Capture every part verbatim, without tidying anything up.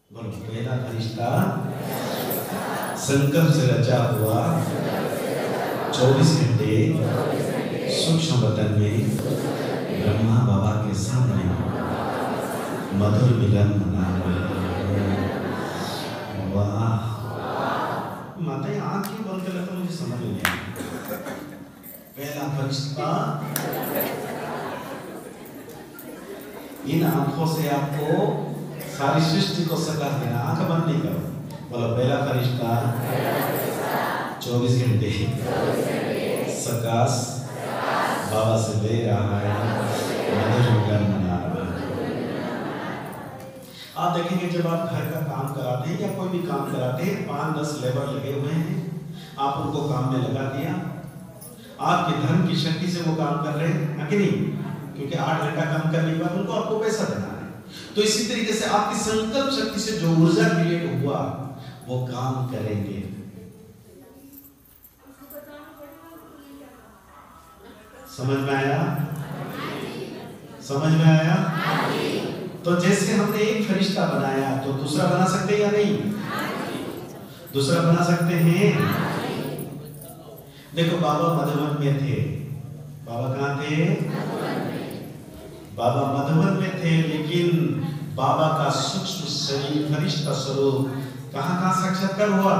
बोलो पहला फरिश्ता संकल्प से रचा हुआ चौबीस घंटे सूक्ष्म बदन में ब्रह्मा बाबा के सामने मधुर मिलन मना रहे। वाह माता ये आँख क्यों बंद कर लेते मुझे समझ नहीं आया। पहला फरिश्ता इन आंखों से आपको सारी सृष्टि को सका देना। आंख बंद नहीं करो। बोलो पहला फरिश्ता चौबीस घंटे सकाश बाबा से ले रहा है, मधुर मिलन मना रहा है। आप देखेंगे जब आप घर का काम कराते हैं या कोई भी काम कराते हैं, पांच दस लेबर लगे हुए हैं, आप उनको काम में लगा दिया, आपके धर्म की शक्ति से वो काम कर रहे हैं कि नहीं, क्योंकि आठ घंटा काम करने के बाद उनको आपको पैसा देना है। तो इसी तरीके से आपकी संकल्प शक्ति से जो ऊर्जा क्रिएट हुआ वो काम करेंगे। समझ में आया? समझ में आया? तो जैसे हमने एक फरिश्ता बनाया तो दूसरा बना सकते हैं या नहीं? दूसरा बना सकते हैं। देखो बाबा मधुबन में थे। बाबा कहाँ थे? बाबा मधुबन में थे, लेकिन बाबा का सूक्ष्म शरीर फरिश्ता स्वरूप कहाँ कहाँ साक्षात्कार हुआ?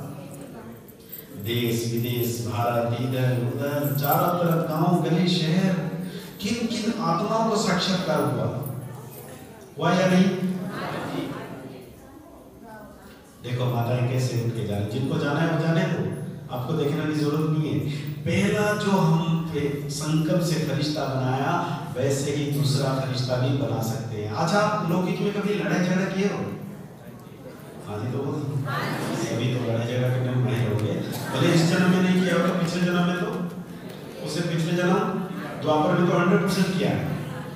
देश विदेश, भारत, इधर उधर, चारों तरफ, गांव गली शहर, किन किन आत्माओं को साक्षात्कार हुआ? हुआ या नहीं? देखो माताएं कैसे उठ के जा रही, जिनको जाना है वो जाने दो, आपको देखने की जरूरत नहीं है। पहला जो हम संकल्प से फरिश्ता बनाया वैसे ही दूसरा फरिश्ता भी बना सकते हैं। अच्छा आप लौकिक में कभी लड़ाई झगड़ा किए हो? हाँ जी, तो सभी तो लड़ाई झगड़ा करने में माहिर हो गए। भले इस जन्म में नहीं किया होगा, पिछले जन्म में तो उसे पिछले जन्म द्वापर में तो हंड्रेड परसेंट किया है।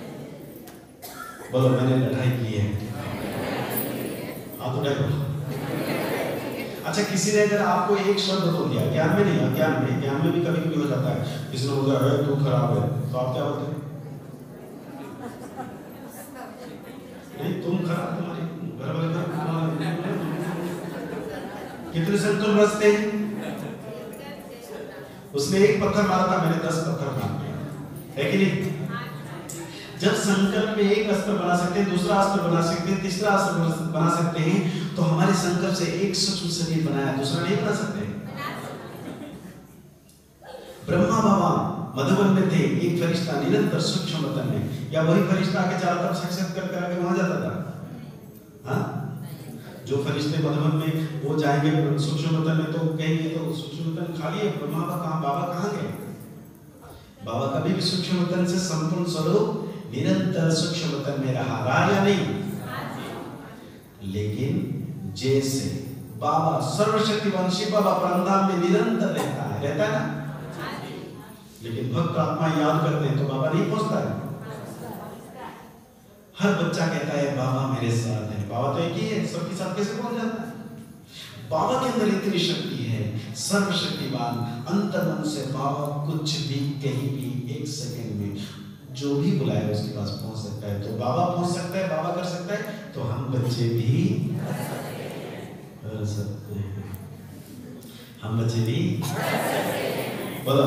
बोलो मैंने लड़ाई की है। हाँ तो देखो, अच्छा किसी ने अगर आपको एक शब्द तो दिया, ज्ञान में नहीं, अज्ञान में, ज्ञान में भी कभी कभी हो जाता है, किसी ने बोला है तू खराब है, तो आप क्या बोलते हैं? नहीं तुम खराब, तुम्हारे घर वाले खराब। कितने से तुम रस्ते? उसने एक पत्थर मारा था, मैंने दस पत्थर मार दिया, है कि नहीं? जब संकल्प में एक अस्त्र बना सकते हैं, दूसरा अस्त्र बना सकते हैं, तीसरा अस्त्र बना सकते हैं, तो हमारे संकल्प से एक सूक्ष्म शरीर बनाया, दूसरा नहीं बना सकते। ब्रह्मा बाबा मधुबन में थे, एक फरिश्ता निरंतर सूक्ष्म बदन में, या वही फरिश्ता आके चारों तरफ साक्षात्कार करके वहां जाता था। हाँ, जो फरिश्ते मधुबन में वो जाएंगे सूक्ष्म बदन में, तो कहेंगे तो सूक्ष्म बदन खाली है, ब्रह्मा बाबा कहां, बाबा कहां गए? बाबा कभी भी सूक्ष्म बदन से संपूर्ण स्वरूप निरंतर सूक्ष्म बदन में रहा, रहा या नहीं? लेकिन जैसे बाबा सर्वशक्तिमान शिव बाबा परमधाम में निरंतर रहता है, रहता है ना, लेकिन भक्त आत्मा याद करते हैं तो बाबा नहीं पहुंचता है। हर बच्चा कहता है बाबा मेरे साथ है, बाबा तो एक ही है, सबके साथ कैसे पहुंच जाता है? बाबा के अंदर इतनी शक्ति है, सर्वशक्तिमान, अंतर्मन से बाबा कुछ भी कहीं भी एक सेकंड में जो भी बुलाए उसके पास पहुंच सकता है। तो बाबा पहुंच सकता है, बाबा कर सकता है, तो हम बच्चे भी कर सकते हैं। हम बच्चे भी बोलो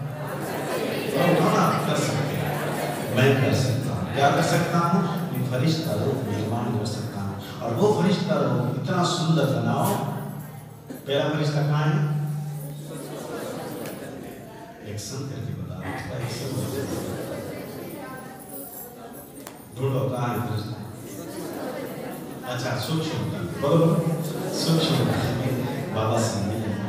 कर सकते हैं। मैं कर सकता हूँ, क्या कर सकता हूँ? मैं फरिश्ता रूप निर्माण कर सकता हूँ, और वो फरिश्ता रूप इतना सुंदर बनाओ। पहला फरिश्ता कहाँ है? एक्शन करके बता, ढूंढो कहाँ है फरिश्ता? अच्छा सूक्ष्म, बोलो सूक्ष्म बाबा से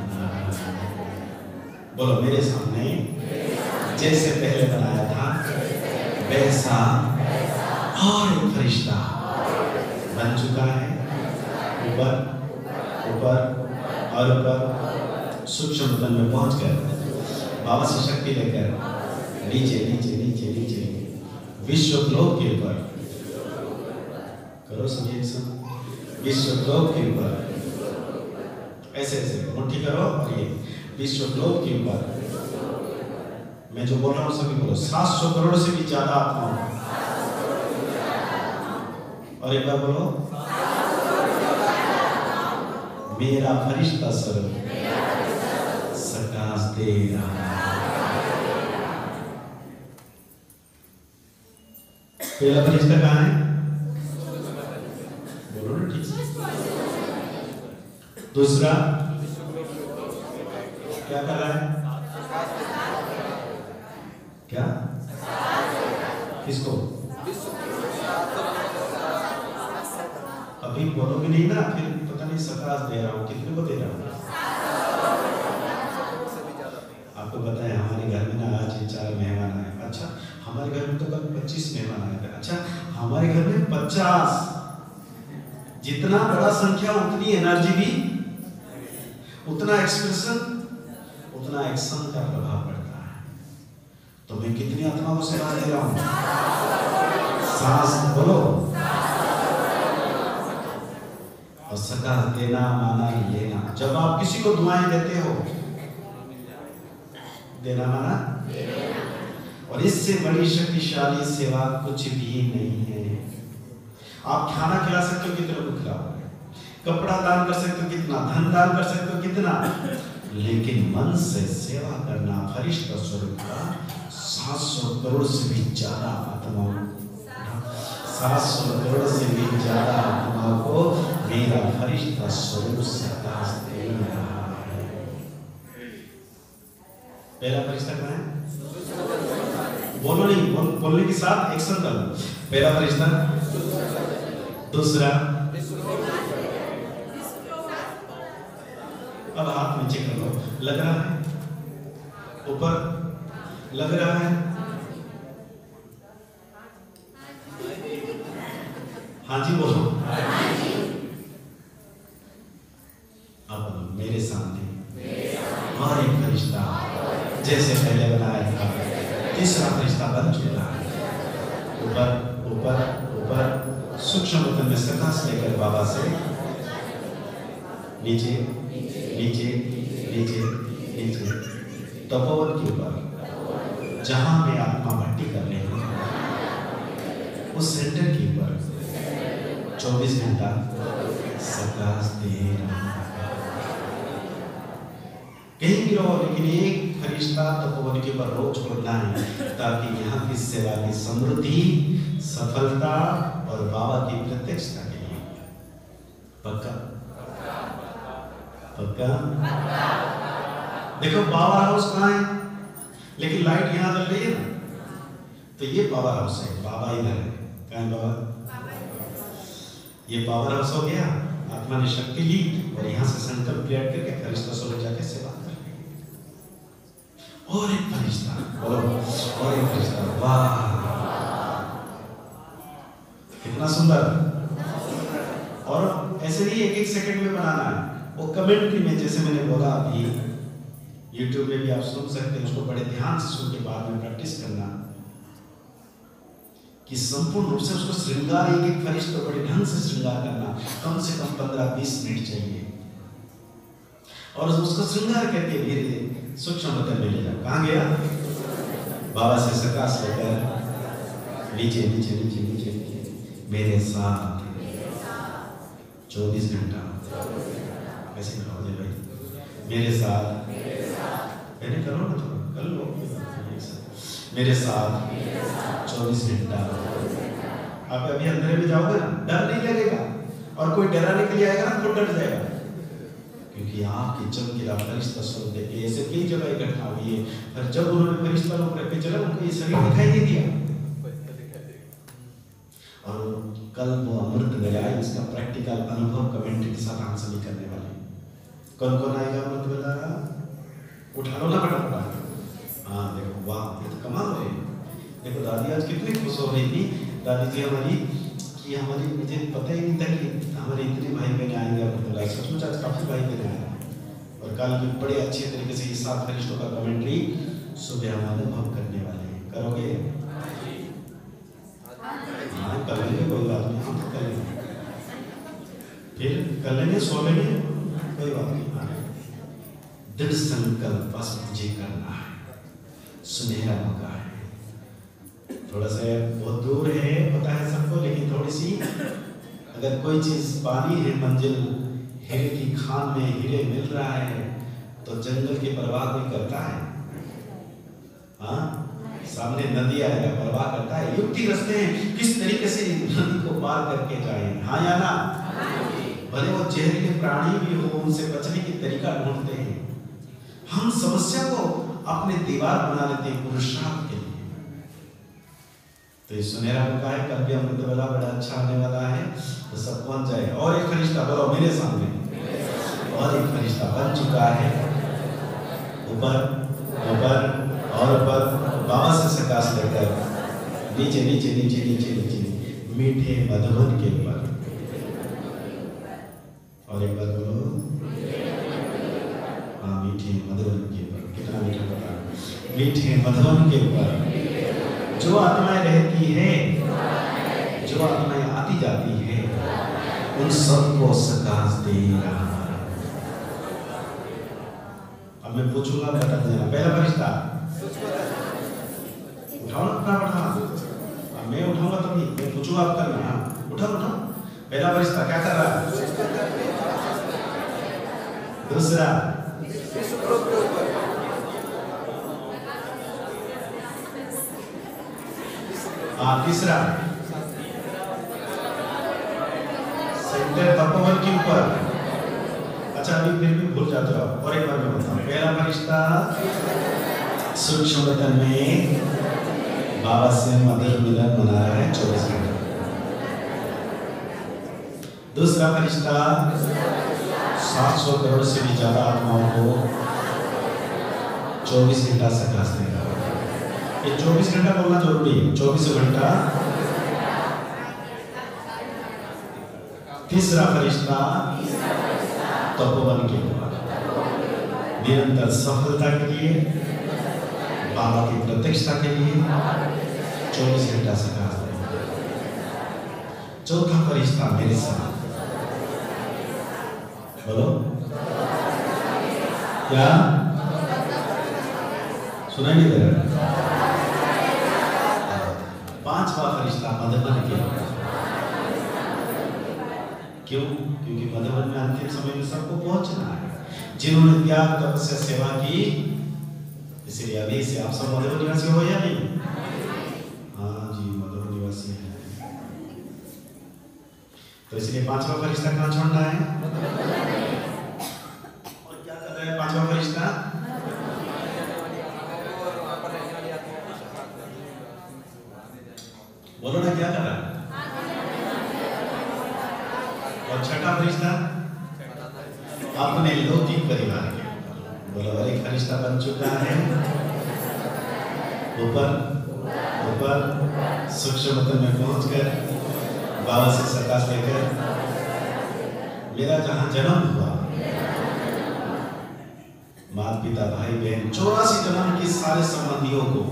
बोलो मेरे सामने जैसे पहले बनाया था वैसा और एक फरिश्ता बन चुका है। ऊपर ऊपर और ऊपर सूक्ष्म बदन में पहुंच कर बाबा से शक्ति लेकर नीचे नीचे नीचे नीचे विश्व ग्लोब के ऊपर करो सभी एक साथ, विश्व ग्लोब के ऊपर ऐसे ऐसे मुट्ठी करो, और ये विश्व ग्लोब के ऊपर मैं जो बोल रहा हूँ सभी बोलो, सात सौ करोड़ से भी ज्यादा आत्माओं, और एक बार बोलो मेरा फरिश्ता स्वरूप सकाश दे रहा है। पहला फरिश्ता कहाँ है? बोलो ना ठीक से। दूसरा क्या कर रहा है? क्या? किसको? अभी बोलोगे नहीं ना, फिर पता नहीं सकाश दे रहा हूँ, कितने को दे रहा हूँ? आपको पता है हमारे घर में ना आज चार मेहमान आए। अच्छा, हमारे घर में तो कल पच्चीस मेहमान आए थे। अच्छा, हमारे घर में पचास। जितना बड़ा संख्या उतनी एनर्जी भी, उतना एक्सप्रेशन, उतना एक्शन का प्रभाव पड़ता है। तो मैं कितनी आत्मा को सेवा दे रहा हूँ? सांस बोलो। और सकाश देना माना लेना। जब आप किसी को दुआएं देते हो, देना माना, और इससे बड़ी शक्तिशाली सेवा कुछ भी नहीं है। आप खाना खिला सकते हो, कितने को खिलाओगे? कपड़ा दान कर सकते हो, कितना? धन दान कर सकते हो, कितना? लेकिन मन से सेवा करना, फरिश्ता स्वरूप का सात सौ करोड़ से भी ज्यादा आत्माओं, सात सौ करोड़ से भी ज्यादा आत्माओं को मेरा फरिश्ता स्वरूप सकाश दे रहा है। पहला फरिश्ता कहाँ है? बोलो नहीं, बोल, बोलने के साथ एक्शन करो। पहला फरिश्ता, दूसरा, अब हाथ नीचे कर लो। लग रहा है? ऊपर लग रहा है? हाँ जी बोलो। अब मेरे सामने और एक फरिश्ता जैसे पहले बनाया था, तीसरा फरिश्ता बन चुका है। ऊपर ऊपर ऊपर सूक्ष्म रूप में सकाश लेकर बाबा से नीचे नीचे नीचे नीचे तपोवन के ऊपर, जहां मैं आत्मा भट्टी कर रही हूँ, उस सेंटर के ऊपर चौबीस घंटा सकाश दे रहा है। कहीं भी रहो, लेकिन एक फरिश्ता तपोवन के ऊपर रोज छोड़ना है, ताकि यहाँ की सेवा की समृद्धि, सफलता और बाबा की प्रत्यक्षता के लिए। पक्का? पक्का? देखो पावर हाउस कहाँ है, लेकिन लाइट यहाँ जल रही है ना, तो ये पावर हाउस है। बाबा इधर है। कहाँ है बाबा? ये पावर हाउस हो गया। आत्मा ने शक्ति ली और यहाँ से संकल्प क्रिएट करके फरिश्ता स्वरूप जाके सेवा कर रही है। और एक फरिश्ता, बोलो, और एक फरिश्ता। वाह, कितना सुंदर। और ऐसे ही एक एक सेकंड में बनाना है। वो कमेंट्री में, जैसे मैंने बोला अभी, यूट्यूब में भी आप सुन सकते हैं, उसको बड़े ध्यान से सुन के बाद में प्रैक्टिस करना, कि संपूर्ण रूप से उसको श्रृंगार, एक एक फरिश्ता को बड़े ढंग से श्रृंगार करना। कम से कम पंद्रह बीस मिनट चाहिए, और उसको श्रृंगार करके धीरे सूक्ष्म बदन में ले जाओ। कहाँ गया? बाबा से सकाश लेकर नीचे नीचे नीचे नीचे नीचे मेरे साथ चौबीस घंटा। कैसे करोगे भाई? मेरे साथ, मैंने करो ना, थोड़ा कर लो मेरे साथ चौबीस घंटा। आप अभी अंधेरे में जाओगे ना, डर नहीं लगेगा, और कोई डराने के लिए आएगा ना तो डर जाएगा, क्योंकि आपके चमकीला फरिश्ता स्वरूप देखे। ऐसे कई जगह घटना हुई है, पर जब उन्होंने फरिश्ता लोग रख के चला, उनको ये शरीर दिखाई नहीं दिया। और कल वो अमृत वेला, इसका प्रैक्टिकल अनुभव कमेंट्री के साथ हम सभी करने वाले। कौन कौन आएगा अमृत वेला? उठा लो ना फटाफट। हाँ देखो, वाह, ये तो कमाल हो रही है। देखो दादी आज कितनी खुश हो रही थी, दादी जी हमारी, कि हमारी, मुझे पता ही नहीं था कि हमारे इतने भाई बहन आएंगे अमृत वेला। सचमुच आज काफी भाई बहन आए, और कल भी बड़े अच्छे तरीके से ये सात फरिश्तों का कमेंट्री सुबह हम अनुभव करने वाले हैं। करोगे? हाँ कर लेंगे, कोई बात नहीं, हम तो कर लेंगे, फिर कर लेंगे, सो लेंगे, कोई बात नहीं। दृढ़ संकल्प बस मुझे करना है, सुनहरा मौका है। थोड़ा सा बहुत दूर है, पता है सबको, लेकिन थोड़ी सी अगर कोई चीज पानी है, मंजिल हीरे की खान में हीरे मिल रहा है तो जंगल की परवाह कोई करता है? हाँ, सामने नदी आएगा, परवाह करता है? युक्ति रचते हैं किस तरीके से नदी को पार करके जाए। हाँ या ना? भले वो जहरीले प्राणी भी हो, उनसे बचने की तरीका ढूंढते हैं। हम समस्या को अपने दीवार बना लेते हैं पुरुषार्थ के लिए। तो ये सुनहरा मौका है, कल भी अमृत वाला बड़ा अच्छा आने वाला है, तो सब पहुंच जाए। और एक फरिश्ता बोलो मेरे सामने, और एक फरिश्ता बन चुका है ऊपर ऊपर और ऊपर बाबा से सकाश लेकर नीचे नीचे नीचे नीचे नीचे मीठे मधुबन के ऊपर। और एक बार बोलो, हाँ मीठे मधुबन के ऊपर। कितना मीठा पता, मीठे मधुबन के ऊपर जो आत्माएं रहती है, जो आत्माएं आती जाती है, उन सबको सकाश दे रहा है। अब मैं पूछूंगा, बता देना। पहला फरिश्ता उठाओ ना, उठा उठा। अब मैं उठाऊंगा तभी मैं पूछूंगा, आप करना। उठाओ उठाओ। पहला फरिश्ता क्या कर रहा है? दूसरा, हाँ तीसरा, सेंटर तपोवन के ऊपर। अच्छा अभी फिर भी भूल जाते हो, और एक बार मैं बताऊं। पहला फरिश्ता सूक्ष्म बदन में बाबा से मधुर मिलन मना रहा है चौबीस घंटे। दूसरा फरिश्ता सात सौ करोड़ से भी ज्यादा आत्माओं को चौबीस घंटा सकाश दे रहा है। ये चौबीस घंटा बोलना जरूरी है, चौबीस घंटा। तीसरा फरिश्ता तपोवन के ऊपर निरंतर सफलता के लिए, बाबा की प्रत्यक्षता के लिए चौबीस घंटा सकाश दे। चौथा फरिश्ता मेरे साथ, बोलो क्या सुनाई नहीं दे रहा? पांचवा फरिश्ता मधुबन के ऊपर। क्यों? क्योंकि मधुबन में अंतिम समय में सबको पहुंचना है, जिन्होंने त्याग तपस्या सेवा की। इसलिए अभी से आप सब मधुबन निवासी हो या नहीं? हाँ जी, मधुबन निवासी है। तो इसलिए पांचवा फरिश्ता कहाँ छोड़ना है? और क्या कर रहा है पांचवा फरिश्ता? बोलो ना, क्या कर रहा है? और छठा फरिश्ता अपने लौकिक परिवार के। बोलो, और एक फरिश्ता बन चुका है ऊपर ऊपर सूक्ष्म बदन में पहुंचकर बाबा से सकाश लेकर मेरा जहां जन्म हुआ, माता पिता भाई बहन चौरासी जन्म के सारे संबंधियों को,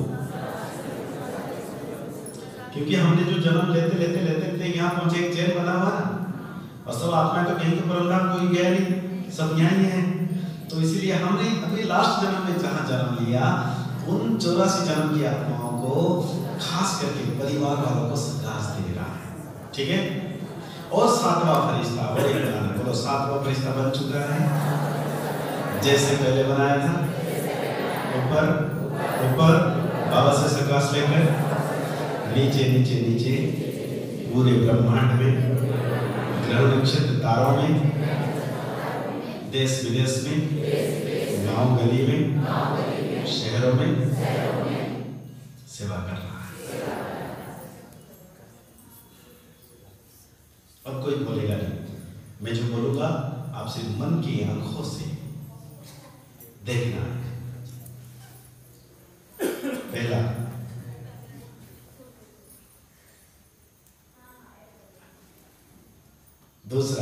क्योंकि हमने जो जन्म लेते लेते लेते लेते यहाँ पहुंचे, एक चेन बना हुआ ना, और सब आत्माएं तो कहीं तो परलोक कोई गया नहीं, सब यहाँ ही है। तो इसीलिए हमने अभी लास्ट जन्म में जहाँ जन्म लिया, उन चौरासी जन्म की आत्माओं को खास करके परिवार वालों को सकाश दे रहा है। ठीक है? और सातवां फरिश्ता, बड़े बनाना, बोलो सातवां फरिश्ता बन चुका है जैसे पहले बनाया था, ऊपर ऊपर बाबा से सकाश लेकर नीचे नीचे नीचे पूरे ब्रह्मांड में, ग्रह नक्षत्र तारों में, देश विदेश में, गांव गली में, शहरों में सेवा कर रहा है। अब कोई बोलेगा नहीं, मैं जो बोलूंगा आप सिर्फ मन की आंखों से देखना है। पहला, दूसरा,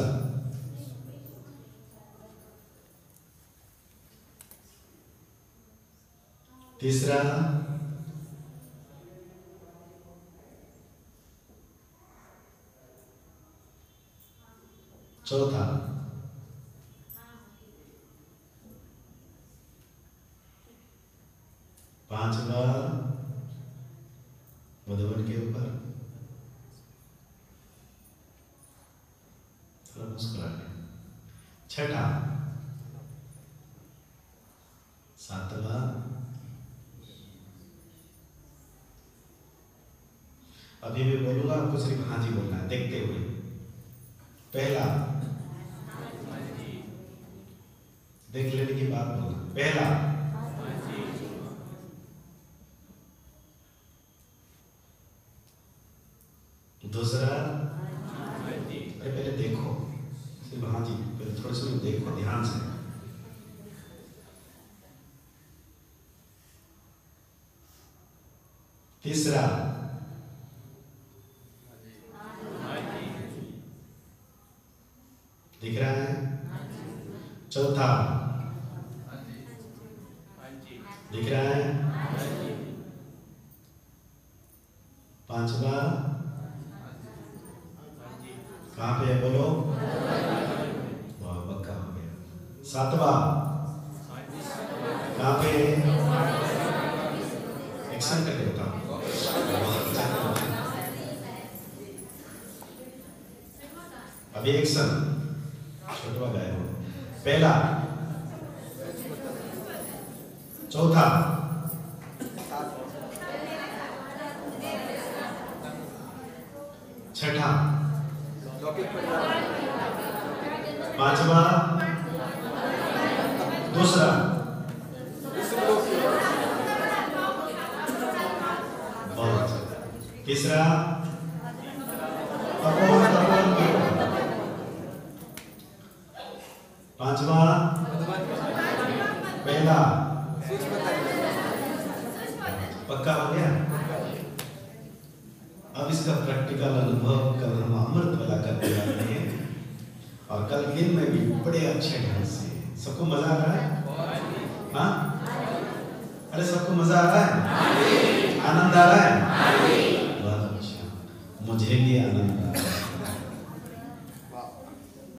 तीसरा, चौथा, पांचवा मधुबन के ऊपर। थोड़ा मुस्कुरा लें। छठा, सातवां, अभी मैं बोलूंगा आपको सिर्फ हाँ जी बोलना है देखते हुए। पहला, देख लेने की बात बोलना। पहला, दूसरा, अरे पहले देखो, सिर्फ हाँ जी, पहले थोड़े से देखो ध्यान से। तीसरा, दिख रहा है? चौथा, दिख रहा है? पांचवा, कहाँ पे है बोलो? वाह पक्का हो गया। सातवा, कहाँ पे? एक्शन करके बताओ। अभी एक्शन, छोटवा गाय हो। पहला, चौथा, छठा, पांचवा, दूसरा, बहुत अच्छा, तीसरा, पांचवा, पहला, पक्का हो गया। अब इसका प्रैक्टिकल अनुभव कल हम अमृत वाला करते जा रहे हैं और कल दिन में भी बड़े अच्छे ढंग से। सबको मजा आ रहा है? हाँ, अरे सबको मजा आ रहा है? आनंद आ रहा है? बहुत अच्छा, मुझे भी आनंद आ रहा है।